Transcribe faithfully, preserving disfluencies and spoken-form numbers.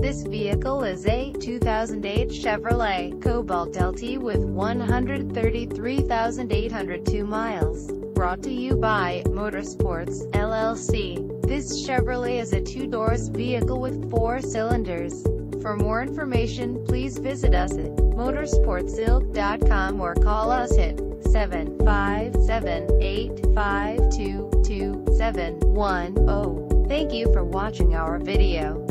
This vehicle is a two thousand eight Chevrolet Cobalt L T with one hundred thirty-three thousand eight hundred two miles. Brought to you by Motorsports, L L C. This Chevrolet is a two-doors vehicle with four cylinders. For more information, please visit us at motorsports ilk dot com or call us at seven five seven, eight five two, two seven one zero. Thank you for watching our video.